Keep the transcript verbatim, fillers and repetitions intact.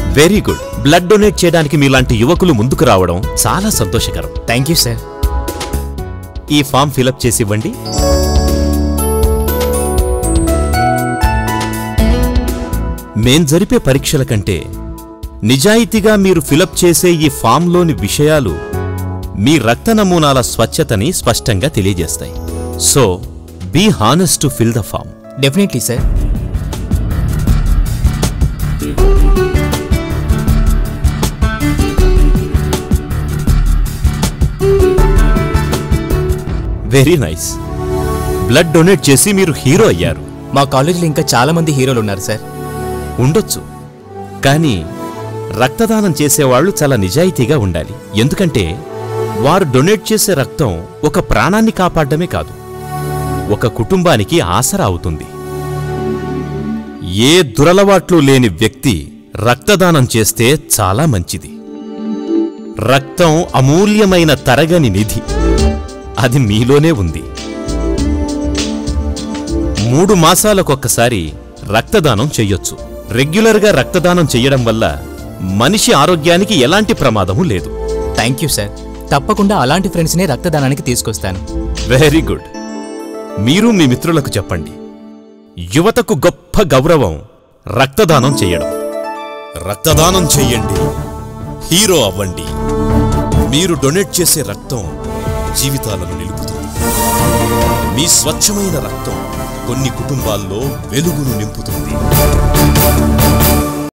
Very good. Blood donate చేయడానికి మీలాంటి యువకులు ముందుకు రావడం చాలా సంతోషకరం. Thank you sir. ఈ ఫామ్ ఫిలప్ చేసి ఇవ్వండి. మేం జరిపే పరీక్షల కంటే నిజాయితీగా మీరు ఫిలప్ చేసే ఈ ఫామ్లోని విషయాలు మీ రక్త నమూనాల స్వచ్ఛతని స్పష్టంగా తెలియజేస్తాయి. So be honest to fill the form. Definitely sir. Very nice. Blood donate చేసి మీరు హీరో అయ్యారు. మా కాలేజీలో ఇంకా చాలా మంది హీరోలు ఉన్నారు సార్. ఉండొచ్చు, కానీ రక్తదానం చేసేవాళ్లు చాలా నిజాయితీగా ఉండాలి. ఎందుకంటే వారు డొనేట్ చేసే రక్తం ఒక ప్రాణాన్ని కాపాడమే కాదు, ఒక కుటుంబానికి ఆసరా అవుతుంది. ఏ దురలవాట్లు లేని వ్యక్తి రక్తదానం చేస్తే చాలా మంచిది. రక్తం అమూల్యమైన తరగని నిధి, అది మీలోనే ఉంది. మూడు మాసాలకొక్కసారి రక్తదానం చెయ్యొచ్చు. రెగ్యులర్గా రక్తదానం చెయ్యడం వల్ల మనిషి ఆరోగ్యానికి ఎలాంటి ప్రమాదమూ లేదు. Thank you sir. తప్పకుండా అలాంటి ఫ్రెండ్స్నే రక్తదానానికి తీసుకొస్తాను. Very good. మీరు మీ మిత్రులకు చెప్పండి, యువతకు గొప్ప గౌరవం రక్తదానం చెయ్యడం. రక్తదానం చెయ్యండి, హీరో అవ్వండి. మీరు డొనేట్ చేసే రక్తం జీవితాలను నిలుపుతుంది. మీ స్వచ్ఛమైన రక్తం కొన్ని కుటుంబాల్లో వెలుగును నింపుతుంది.